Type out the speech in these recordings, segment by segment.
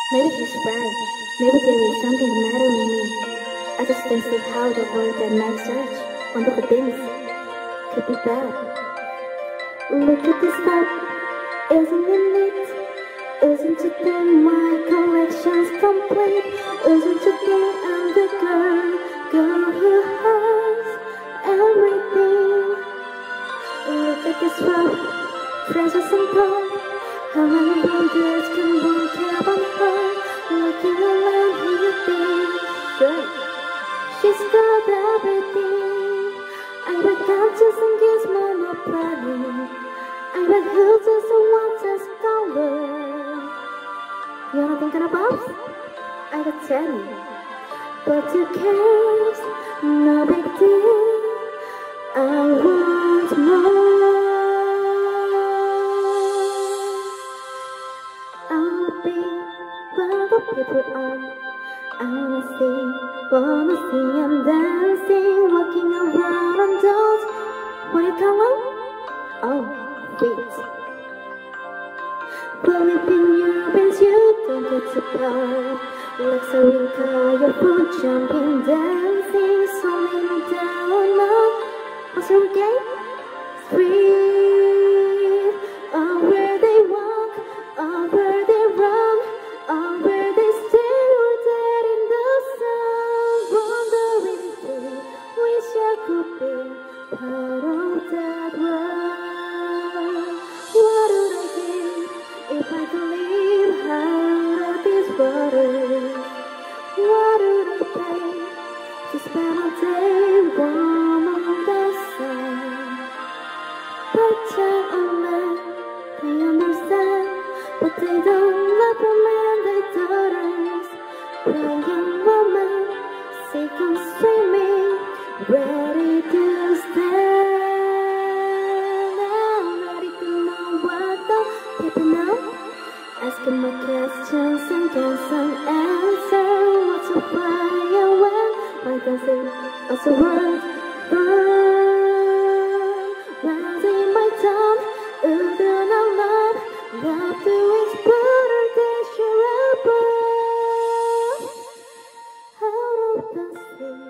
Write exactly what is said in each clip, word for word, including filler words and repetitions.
Maybe he's right. Maybe there is something the matter with me. I just don't see how the word that makes search on the things could be bad. Look at this vibe, isn't it neat? Isn't it that my collection's complete? Isn't it that I'm the girl, girl who has everything? Look at this road, precious and gold. How many wonders can one have on her? Looking around, who you think? Sure, she's got everything. I bet couches and gizmo, no planning. I bet hills and watches color. You know what I'm thinking about? I got ten. But who cares? No big deal. I want more. I'll be where the people are. I wanna see, wanna see I'm dancing, walking around on those white color. Oh, feet. Well, if in your bins you don't get to part. Like Sarika, your foot jumping, dancing, slowing down now. What's your game? Free. Oh, where they walk, oh, where they run, oh, where they stand or dead in the sun. Wondering if we wish I could be part of that world. What would I give if I could live out of these waters? What would I pay to spend a day warm on the sun? But gentlemen, they understand, but they don't love a man, they daughters. Praying woman, sick and swimming, ready to stand. I'm ready to know what the people know. Asking my questions and get some answer. What's so fire when? Why does it also work? Burn, rising my tongue. Ooh, do not love, love to explode or dash your above. Out of the sea,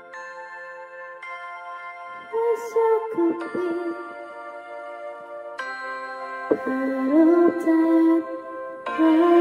wish I could be part of that world.